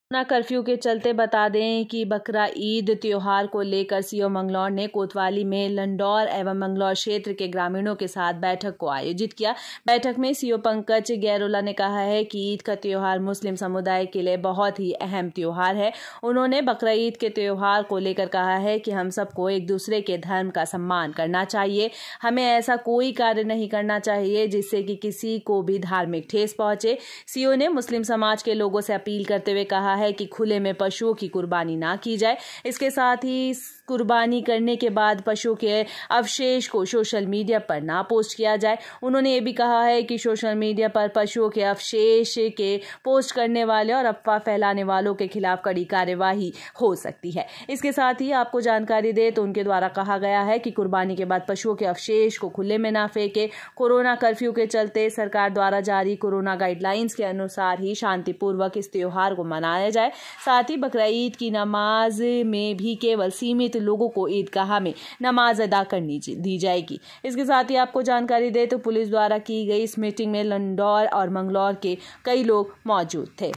Corona curfew के चलते बता दें कि बकरा ईद त्योहार को लेकर सीओ मंगलौर ने कोतवाली में लंडौर एवं मंगलौर क्षेत्र के ग्रामीणों के साथ बैठक को आयोजित किया। बैठक में सीओ पंकज गैरोला ने कहा है कि ईद का त्योहार मुस्लिम समुदाय के लिए बहुत ही अहम त्योहार है। उन्होंने बकरा ईद के त्योहार को लेकर कहा है कि हम सबको एक दूसरे के धर्म का सम्मान करना चाहिए। हमें ऐसा कोई कार्य नहीं करना चाहिए जिससे कि किसी को भी धार्मिक ठेस पहुंचे। सीओ ने मुस्लिम समाज के लोगों से अपील करते हुए कहा है कि खुले में पशुओं की कुर्बानी ना की जाए। इसके साथ ही कुर्बानी करने के बाद पशु के अवशेष को सोशल मीडिया पर ना पोस्ट किया जाए। उन्होंने ये भी कहा है कि सोशल मीडिया पर पशुओं के अवशेष के पोस्ट करने वाले और अफवाह फैलाने वालों के खिलाफ कड़ी कार्यवाही हो सकती है। इसके साथ ही आपको जानकारी दे तो उनके द्वारा कहा गया है कि कुर्बानी के बाद पशुओं के अवशेष को खुले में ना फेंके। कोरोना कर्फ्यू के चलते सरकार द्वारा जारी कोरोना गाइडलाइंस के अनुसार ही शांतिपूर्वक इस त्योहार को मनाया जाए। साथ ही बकरा ईद की नमाज में भी केवल सीमित लोगों को ईदगाह में नमाज अदा करनी दी जाएगी। इसके साथ ही आपको जानकारी दे तो पुलिस द्वारा की गई इस मीटिंग में लंडौर और मंगलौर के कई लोग मौजूद थे।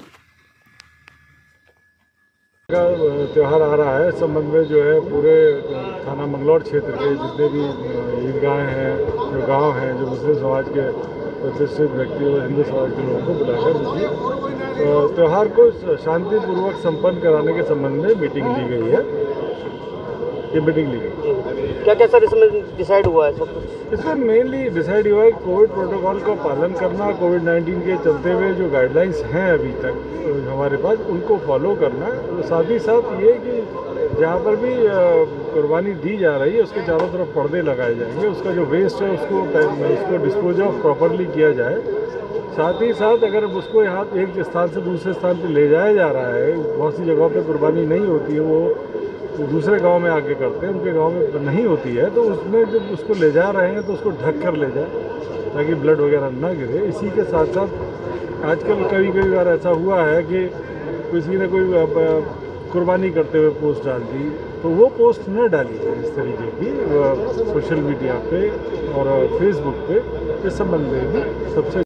त्योहार आ रहा है, इस संबंध में जो है पूरे थाना मंगलौर क्षेत्र के जितने भी ईदगाहें हैं, जो गांव हैं, जो मुस्लिम समाज के प्रतिष्ठित व्यक्ति और हिंदू समाज के लोगों को बुलाकर त्योहार को शांतिपूर्वक संपन्न कराने के संबंध में मीटिंग ली गई है। ये मीटिंग ली गई। क्या क्या सर इसमें डिसाइड हुआ है? सब इसमें मेनली डिसाइड हुआ है कोविड प्रोटोकॉल का पालन करना, कोविड-19 के चलते हुए जो गाइडलाइंस हैं अभी तक हमारे पास उनको फॉलो करना। साथ ही साथ ये कि जहाँ पर भी कुर्बानी दी जा रही है उसके चारों तरफ पर्दे लगाए जाएंगे, उसका जो वेस्ट है उसको डिस्पोज ऑफ प्रॉपरली किया जाए। साथ ही साथ अगर उसको यहाँ एक स्थान से दूसरे स्थान पर ले जाया जा रहा है, बहुत सी जगहों पर कुर्बानी नहीं होती है, वो दूसरे गांव में आके करते हैं, उनके गांव में नहीं होती है, तो उसमें जब उसको ले जा रहे हैं तो उसको ढक कर ले जाए ताकि ब्लड वगैरह ना गिरे। इसी के साथ साथ आजकल कई बार ऐसा हुआ है कि किसी ने कोई कुर्बानी करते हुए पोस्ट डाल दी, तो वो पोस्ट न डालिए इस तरीके की सोशल मीडिया पे और फेसबुक पे। इस संबंध में भी सबसे